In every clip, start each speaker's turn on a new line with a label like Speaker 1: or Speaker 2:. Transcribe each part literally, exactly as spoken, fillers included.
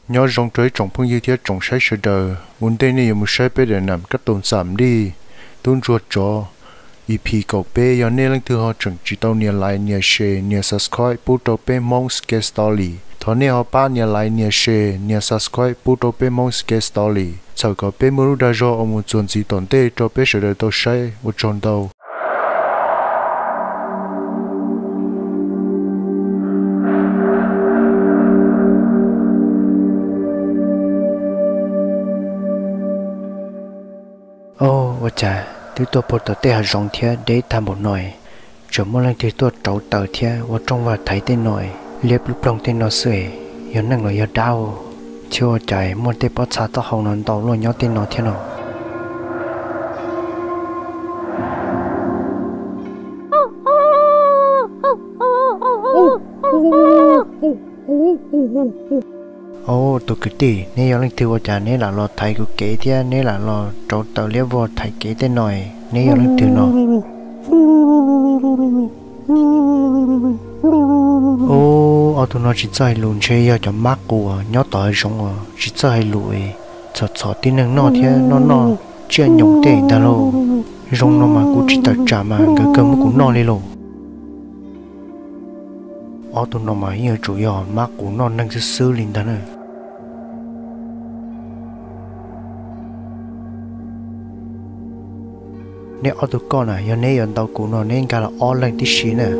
Speaker 1: nhớ rong trời trồng phong như thế trồng sai sự đời muốn đây này một sai bé để nằm cắt tồn giảm đi tuôn ruột cho e pê cầu bé giờ này lần thứ họ chẳng chỉ tao nia lại nia share nia subscribe bút tao bé Hmong skate story thọ này họ ba nia lại nia share nia subscribe bút tao bé Hmong skate story sau có bé mới ra rồi ông một chuyện gì tổn tệ cho bé sự đời tao sai một tròn đầu
Speaker 2: ô ô chà tôi tôi bỏ tờ tê hà rong thia để tham một nồi chờ mỗi lần thì tôi trâu tờ thia và trong và thấy tên nồi liệp lúc lòng tên nó sưởi giờ năng là giờ đau chưa chạy một tê bỏ xa tao hồng nón tàu luôn nhớ tên nó thế nào ô tôi cứ tỉ nếu giờ lần thứ cha nếu là lo thầy của kế thia nếu là lo trâu tàu liệp vô thầy kế tên nồi nếu giờ lần thứ nó ô ở tụi nó chỉ chơi lùn chơi giờ cho mắc của nhớ tỏi giống à chỉ chơi lùi cho cho tin năng nó thế nó nó chưa nhung tệ ta lô giống nó mà cũng chỉ tập trả mà cái cơm cũng no lên lô ở tụi nó mà giờ chủ yếu mắc của nó năng sẽ xử lý ta nữa nếu ở tụi con này giờ này giờ tao cũng nó nên cả là online tí xí nè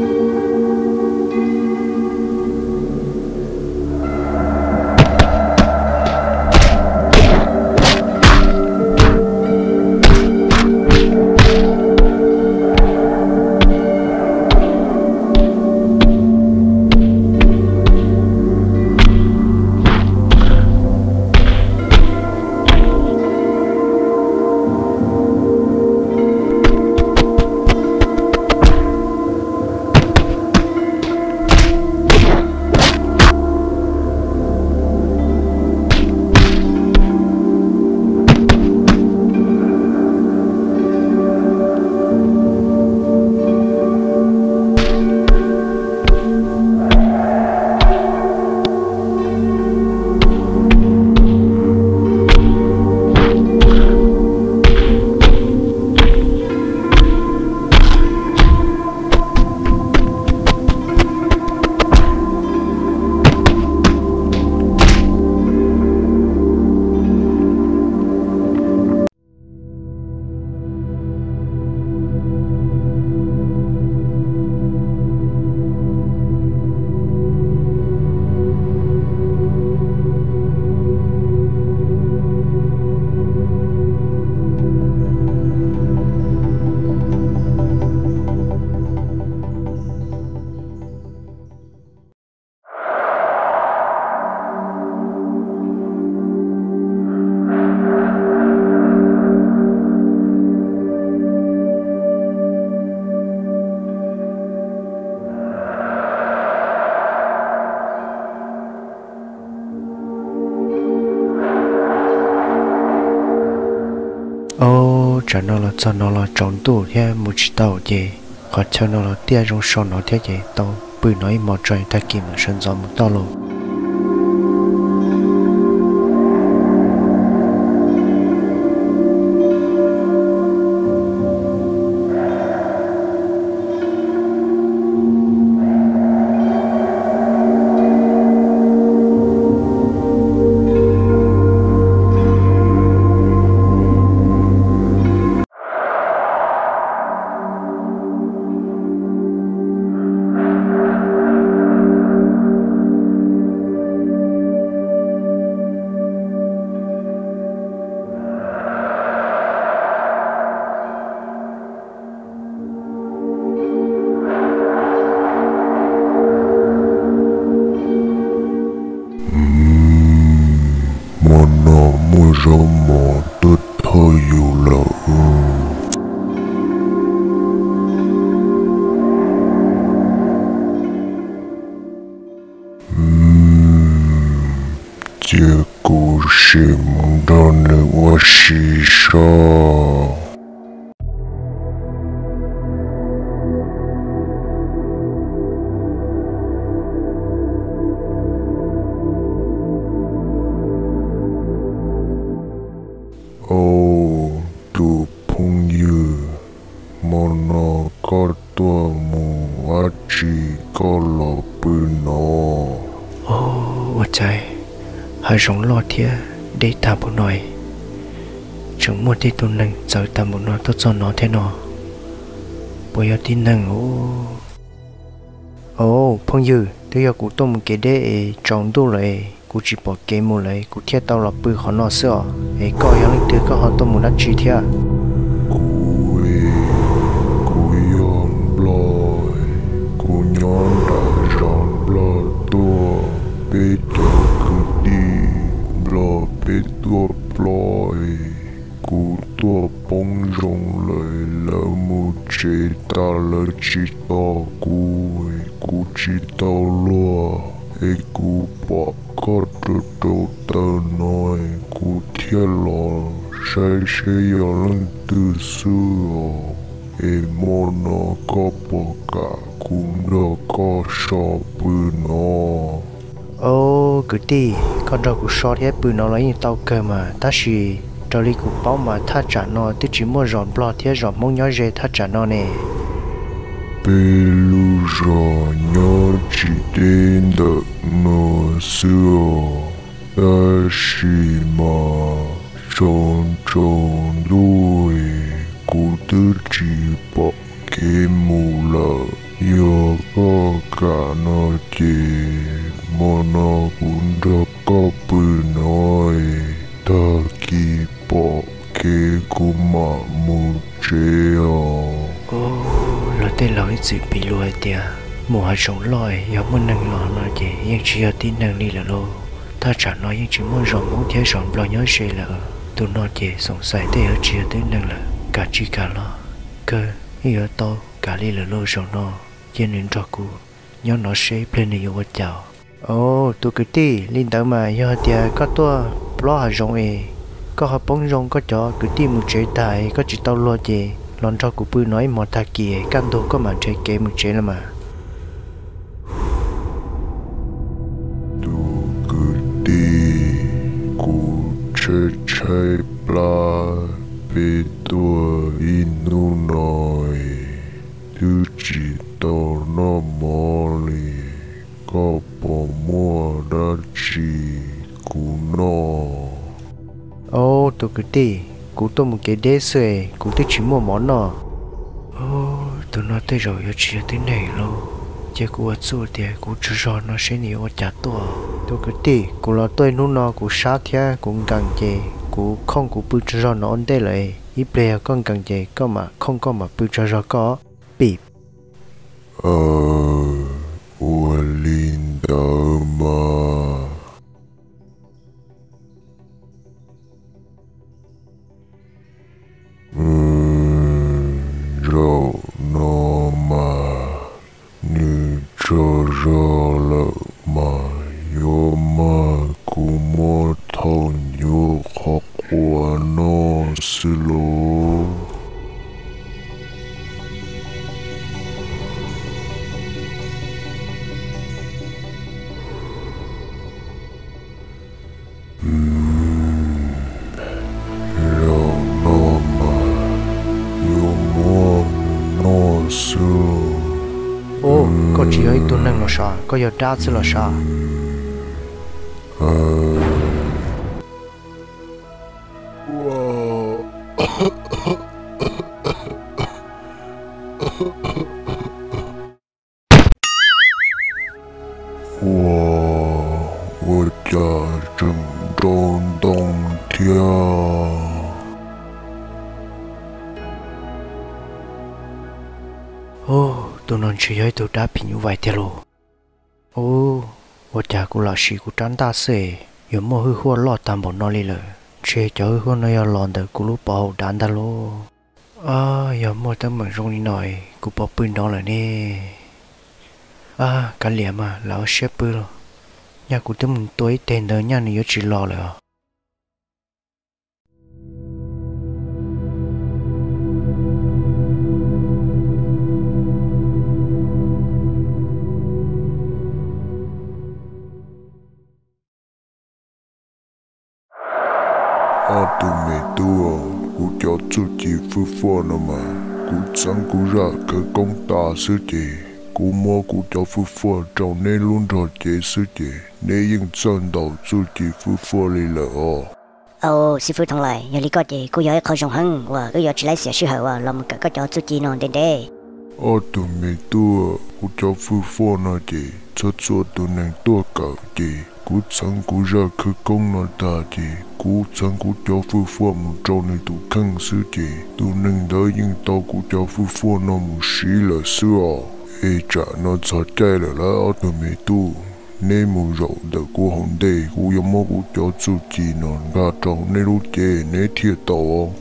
Speaker 2: ô cho nó là cho nó là tròn tủ thế một chỉ tàu gì hoặc cho nó là tia trong sòn nó thế gì tàu bự nói một trời ta kìm sân gió một tàu luôn
Speaker 3: Roma tất hơi yêu là Chia cô xem ra nơi quá xì xa
Speaker 2: chạy hai rong lo thiệt để tạm một nói chúng muốn đi tu nâng giờ tạm một nói tốt cho nó thế nào bây giờ tin nâng ô ô phong dư tôi giờ cụ tôi một cái để trồng tu lại cụ chỉ bỏ cái một lại cụ thiết tao là bự họ nó sợ ấy coi yang linh từ có họ tôi một đất chi thiệt
Speaker 3: Cụ ê, cụ yon bloi, cụ nhon đã rong bloi tua, bê tua cứ đi, bloi bê tua bloi, cụ tua bông rong lời lỡ mu chế ta lỡ chỉ to cụ, cụ chỉ tao lua, ê cụ bỏ có trơ trâu tờ nói, cụ thiết lò. Sai sai yo lăng từ xưa e mô nó có bỏ cả cũng đó có so bự nó
Speaker 2: ô cứ đi con trâu cụ so thế bự nó lấy như tao cơ mà ta chỉ trâu đi cụ bao mà ta trả nó tôi chỉ mua giòn bò thế giòn mông nhói dê ta trả nó nè
Speaker 3: bê lu giò nhớ chỉ đến đợt nó xưa ta chỉ mà tròn tròn đuôi cụ tư chỉ bỏ cái mù lợ giờ có cả nó chê mà nó cũng đã có bự nói ta kỳ bỏ cái cụ mà mù chê à
Speaker 2: ô lo tên lo ít gì bị lùi tiệt mùa hai sống lòi giờ muốn nâng lò nó chỉ nhưng chỉ ở tin nâng đi là lô ta trả nó nhưng chỉ muốn rộng muốn thế rộng lo nhớ xe là tụi nó chỉ sống sai thế ở chia tới nâng là cả chi cả lo cơ giờ to cả đi là lô rộng nó cho nên cho cô nhớ nó sẽ lên này yêu chào ô tụi cái tí linh tới mà giờ thì có tua lo hà rộng ấy có họ bóng rộng có cho cái tí một chế tài có chỉ tao lo gì lon cho cụ bự nói một thà kia căn đồ có mà chơi game một chế là mà
Speaker 3: tu cứ đi cụ chơi chơi bla bê tua inu nói thứ chỉ tao nó mò lì có bỏ mua đã chỉ cụ nó
Speaker 2: ô tụi cái tí cụ tôi một cái đế sợi cụ tôi chỉ mua món nọ ô tụi nó tới rồi giờ chỉ tới này luôn chứ cụ ở chỗ thì cụ chỉ rồi nó sẽ nhiều chả to tụi cái tí cụ là tôi nó nó cụ sát thế cũng cần gì cụ không cụ bự chỉ rồi nó ổn định lại ít bây con cần gì có mà không có mà bự chỉ rồi có bị
Speaker 3: ờ ua linh đờ mà rau nó mà như cho rau lợ mà yo mà cũng mua thằng yo học qua nó xí lô
Speaker 2: ô có chỉ ấy tôi nâng nó sao có giờ đá sẽ là sao
Speaker 3: wow我家正中冬天
Speaker 2: ô tôi non chỉ ấy tôi đã bị như vậy thế rồi ô tôi cha cũng là sĩ cũng tránh ta sẽ giờ mua hơi hoa lọt tạm bọn nó đi rồi chế cho hơi hoa nó giờ lọt được cũng lúc bảo đàn ta luôn à giờ mua tấm bằng rong đi nói cũng bảo pin đó là nè à cả liệm mà lão xếp bự rồi nhà cũng tấm mình tối tên đó nhà này chỉ lo rồi
Speaker 3: à tụi mày tua cú cho chú chị phu phu nó mà cú sáng cú ra cái công ta sư chị cú mua cú cho phu phu trong nên luôn rồi chế sư chế nên những chân đầu chú chỉ phu phu lì lợ
Speaker 4: ồ sư phụ thằng lại nhớ lý có gì cô nhớ khâu trong hăng và cứ nhớ chỉ lấy sửa sư hậu và làm cả các cháu chú chỉ non đến đây
Speaker 3: ở tụi mình tua cú cho phu phu nó chế cho cho tụi nàng tua cậu chế cú chẳng cú ra khứ công nó ta chế cú chẳng cú cho phu phu một trâu này tụ khăn sư chế tụi nàng đợi những tao cú cho phu phu nó một xí là xưa ê chả nó cho chạy là lá ở tụi mình tu nên mù rậu đỡ cú hồn đề cú giống mô cú cho chú chỉ non gà trâu nên lúc chế nên thiệt tao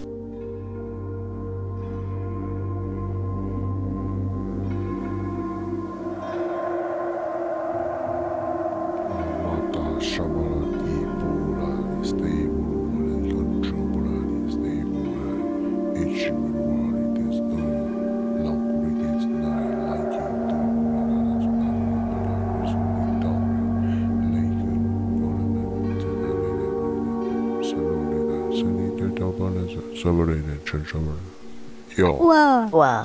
Speaker 4: wow wow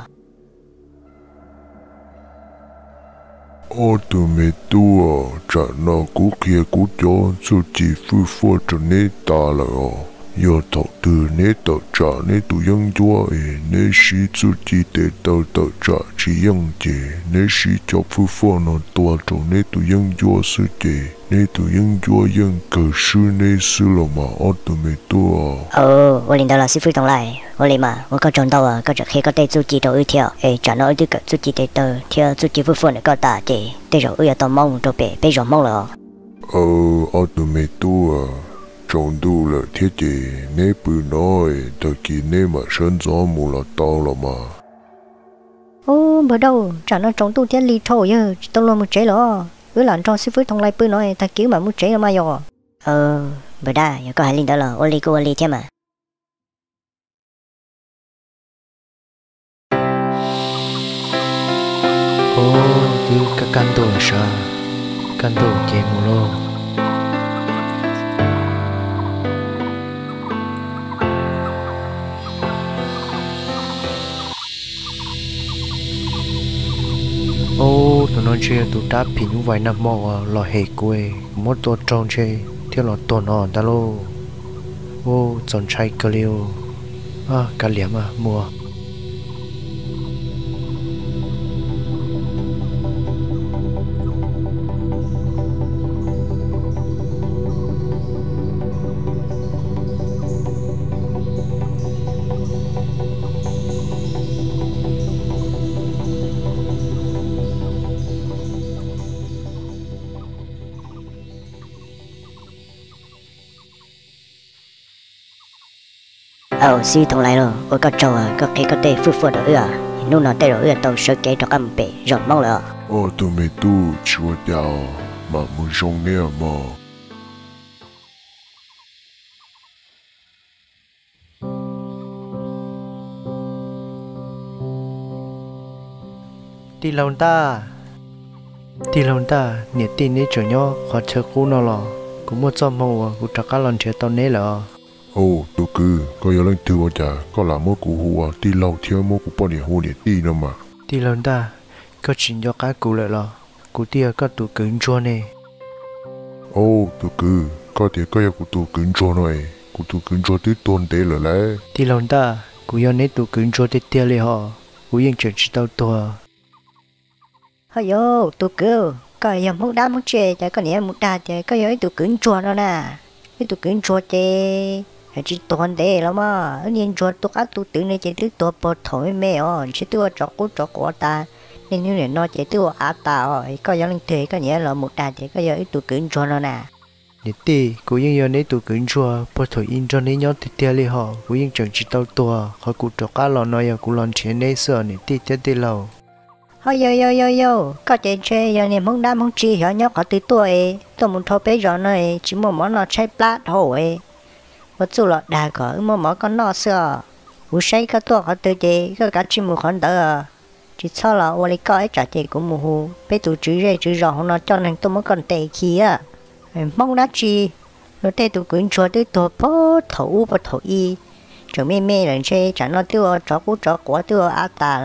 Speaker 3: ô tụi mẹ tua chả nó cú kia cú cho chú chỉ phu phu cho nên ta là giờ tao từ nên tao trả nên tụi dân chúa ấy nên sĩ chú chỉ để tao tao trả chỉ dân chế nên sĩ cho phu phu nó tua cho nên tụi dân chúa sư chế nên tụi dân chúa dân cờ sư nên sư là mà ô tụi mẹ tua
Speaker 4: ồ tôi领导là sư phụ thằng lại tôi lấy mà tôi có chọn đâu à có chắc khi có thể chú chỉ đầu ưu theo ấy trả nó ưu cái chú chỉ để tao theo chú chỉ phu phu này có ta chế để rồi ưu tao mong rồi bé bé rồi mong rồi
Speaker 3: ờ ô tụi mẹ tua trong đủ là thiết chế nếu bự nói thật kỳ nếu mà sơn gió mù là to là mà
Speaker 4: ô bữa đâu trả nó trong tu thiết ly thôi chứ tao luôn một chế lo cứ làm cho sư phụ thằng lại bự nói ta cứu mà một chế mà rồi ờ bữa đa có hai linh đó là ô ly cô ô ly thế mà
Speaker 2: ô thì các căn đồ là sao căn đồ chế mù lô ô tụi nó chơi tụi ta pin những vài năm mò lò hề quê một tổ tròn chơi theo lò tổ nọ ta lô ô chọn trái cà liu à cà liếm à mua
Speaker 4: ờ sư thằng lại rồi tôi có trâu à có khi có thể phu phu được à lúc nào tới rồi tao sẽ kể cho các bé rồi mong rồi
Speaker 3: ô tụi mẹ tu chúa đào mà muốn dùng nè mà
Speaker 2: đi lâu ta đi lâu ta nhiệt tin ní chỗ nhau khó chơi cú nó lò cũng một trăm màu cũng chắc cả lần chơi tao nấy là
Speaker 3: ô tụi cứ có giờ lên thứ bao giờ có làm một cú hùa đi lâu thiếu một cú bao nhiêu hùa để đi nữa mà
Speaker 2: đi lâu ta có chuyện cho cái cú lại là cú tia có tụ cứng chua nè
Speaker 3: ô tụi cứ có thể có giờ cú tụ cứng chua này cú tụ cứng chua tới tuần tế rồi đấy
Speaker 2: đi lâu ta cú giờ nấy tụ cứng chua tới tiaเลยhọ cú yên chuyện chỉ tao tua
Speaker 4: ôi yo tụi cứ có giờ muốn đá muốn chơi chứ có nhớ muốn đá chứ có giờ tụi cứng chua đó nè cái tụi cứng chua chơi chỉ toàn thế lắm mà nên cho tụi các tụi tự này chỉ tụi tụi bỏ thổi mẹ ó chỉ tụi chọc cú chọc quả ta nên như này nó chỉ tụi áp ta rồi có giống thế có nghĩa là một đàn chỉ có giờ tụi cứng cho nó nè
Speaker 2: để tì cú yên giờ nấy tụi cứng chua bỏ thổi in cho nấy nhớ thì tia li họ cú yên chẳng chỉ tao tua khỏi cú chọc cá lò nói giờ cú lon chuyện nấy sợ nè tì tì tì lâu
Speaker 4: ôi yo yo yo yo có chơi chơi giờ này muốn đá muốn chi họ nhớ có tụi tuổi tôi muốn thâu bé rồi này chỉ một món nó chơi plát thôi một số lọ đà có mà mà con nó xưa, u say cái tuổi họ tự chế cái cá chim một con đỡ, chỉ sau là ô lấy cái trả tiền của mù hù, bé tụi chữ rẻ chữ rõ nó cho nên tôi mới còn tệ kia à, mong đá chi, nó tệ tụi quyến chúa tụi tôi bó thấu bó thấu y, cho mê mê lần chơi trả nó tiêu chó cú chó quả tiêu áp ta là,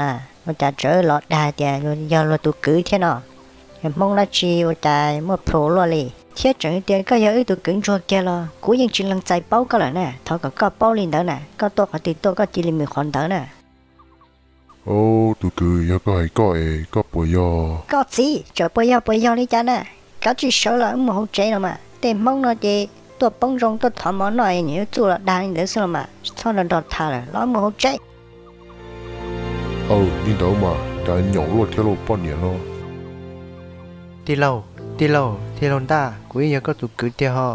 Speaker 4: 我家这老大点，要了都够天了。Hmong là chỉ ở tại một pro lo li, thiết trận tiền có giờ tụ cứng cho kia lo, cú yên chỉ lần chạy bao cái là nè, thọ có có bao lên đó nè, có to có tí to có chỉ lên mười khoản đó nè.
Speaker 3: Ô, tụ cứ giờ có hay có ấy, có bồi yo.
Speaker 4: Có gì, chờ bồi yo bồi yo đi cha nè, có chỉ sợ là một hậu chế mà, tiền mong nó chỉ tôi bông rong tôi thọ món này nhiều chú là đang để xem mà, sau đó đọt thà là nó một hậu chế.
Speaker 3: Ô, đi đâu mà, đã nhỏ luôn theo lộ bao nhiêu lo.
Speaker 2: Đi lâu, đi lâu, đi lâu ta, cuối giờ có tụ cứ tiêu ho.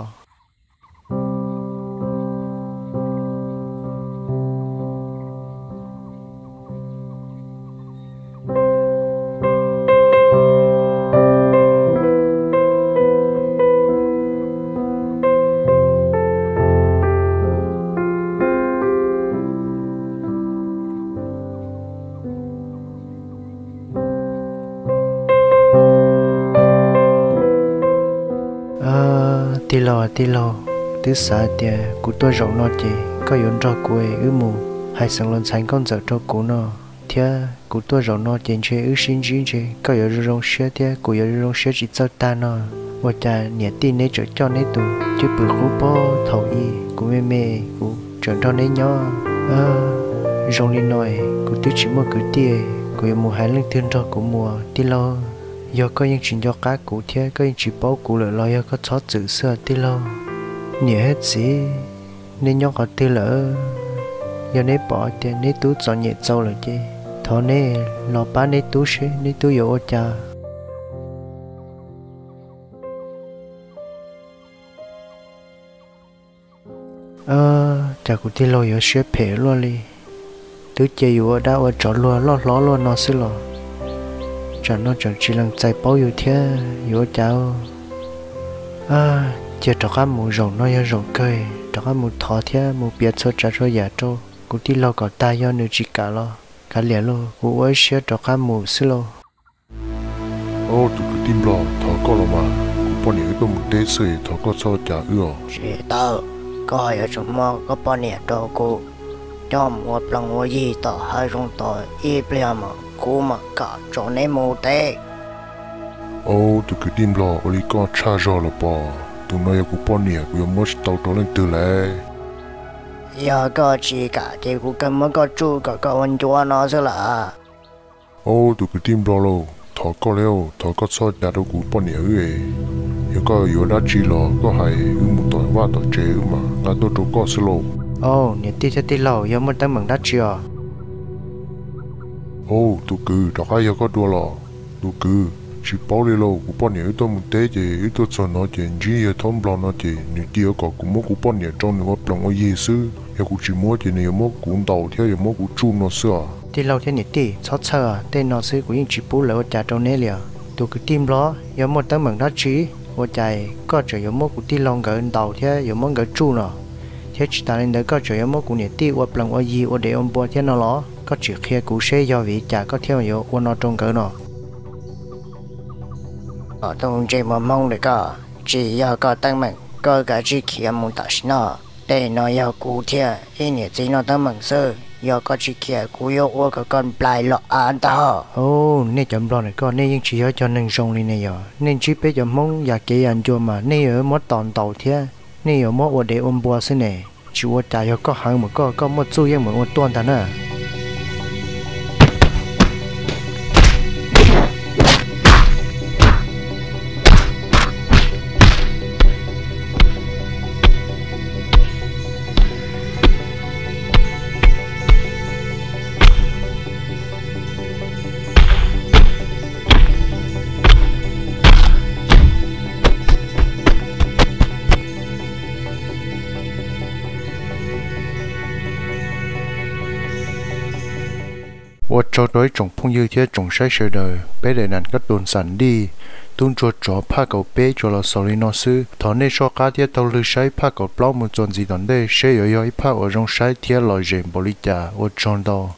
Speaker 2: Tì lò tì lò tứ xã tiề cụ tôi rộng nó chỉ có yến cho cụ ấy ư mù hay sang lần sáng con dở cho cụ nó thia cụ tôi rộng nó chỉ chơi ư xin chỉ chơi có yến rong xe thia cụ yến rong xe chỉ cho ta nó và cha nhẹ tin nấy trở cho nấy tụ chứ bự khu bó thầu y cụ mê mê cụ trở cho nấy nhỏ à rong đi nói cụ tôi chỉ mua cứ tiề cụ yến mù hai lần thương cho cụ mùa tì lò giờ có những chuyện do cá cụ thế có những chuyện bao cụ lợi lo giờ có chó chữ xưa tí lâu nhẹ hết gì nên nhau có tí lỡ giờ nếu bỏ thì nếu tú chọn nhẹ trâu là chứ thọ nên lo bán nếu tú sẽ nếu tú yêu ô cha ờ cha cụ tí lâu giờ sẽ phê luôn đi tú chơi yêu ở đâu ở chỗ luôn lo lo luôn nó xí lo chẳng nó chẳng chỉ lần chạy bao nhiêu thế yêu cháu à chỉ cho các mù rồng nó yêu rồng cây cho các mù thọ thế mù biết cho trả cho giả trâu cũng đi lo cả ta do nữ chỉ cả lo cả liền lo cũng ấy sẽ cho các mù xí lo
Speaker 3: Ô, tụ cứ tim lo, thọ có lo mà, cũng bao nhiêu tôi một tế sợi thọ có cho trả ưa.
Speaker 4: Chỉ tao có hỏi ở trong mò có bao nhiêu đồ cụ cho một lần mua gì tao hai rong tao y bia mà cú mà cả chỗ này mù tê.
Speaker 3: Ô, tụ cứ tim lo, ô lý con cha rồi là bỏ, tụ nói cũng bao nhiêu cũng mất tàu tàu lên từ lẽ.
Speaker 4: Giờ có chỉ cả thì cũng cần mới có chú cả có anh chúa nó chứ là.
Speaker 3: Ô, tụ cứ tim lo lo, thọ có leo, thọ có cho trả đâu cũng bao nhiêu ấy. Giờ có yếu đã chỉ lo, có hay ư một tuổi qua tuổi chế mà, là tôi chỗ có sơ lô.
Speaker 2: ô nhớ tí cho tí lâu giờ muốn tới mừng đắt chưa
Speaker 3: Ô, tụ cứ, đó cái giờ có đua lò, tụ cứ, chỉ bảo đi lâu, cũng bao nhiêu tôi một tế chứ, ít tôi cho nó chứ, chỉ giờ thom bò nó chứ, nếu tiêu có cũng mua cũng bao nhiêu trong những cái lòng ở gì xứ, giờ cũng chỉ mua chứ nếu mua cũng đầu theo giờ mua cũng chung nó xưa.
Speaker 2: tí lâu thế nhớ tí chót chờ tên nó xứ của những chỉ bù lỡ trả trong này liền tụ cứ tim lo giờ muốn tới mừng đắt chí và chạy có chờ giờ mua của tí lòng gỡ đầu thế giờ muốn gỡ chu nó thế chỉ ta lên đó có chờ giờ mua của nhớ tí và lòng ở gì và để ông bùa thế nó lo có chỉ khi cụ sẽ do vị trả có theo giờ và nó trong gỡ nó
Speaker 4: Ở trong chơi mà mong được có chỉ giờ có tăng mạnh có cả chỉ kia muốn ta xin nó để nó giờ cụ thiệt ý nghĩa gì nó tăng mạnh sơ giờ có chỉ kia cụ yêu ô cái con play lọ ăn ta
Speaker 2: ô nên chậm lo này con nên những chỉ ở cho nên sông lên này giờ nên chỉ biết cho mong giờ kia ăn cho mà nên ở mất tòn tàu thế nên ở mất và để ông bùa thế này chỉ và trả giờ có hàng mà có có mất chui mà mất tuần thằng à
Speaker 1: ว่าจอดไว้จงพงยืดเทียจงใช้เฉยเดอเป้เดนันก็โดนสันดีตุนจวดจ่อผ้าเก่าเป้จอลสอรินอซื้อถอนในชอกาเทียตอลือใช้ผ้าเก่าเปล่ามือจนจีตอนได้เชยย่อยผ้าอรองใช้เทียลอยเจมบริจาว่าจอนดอ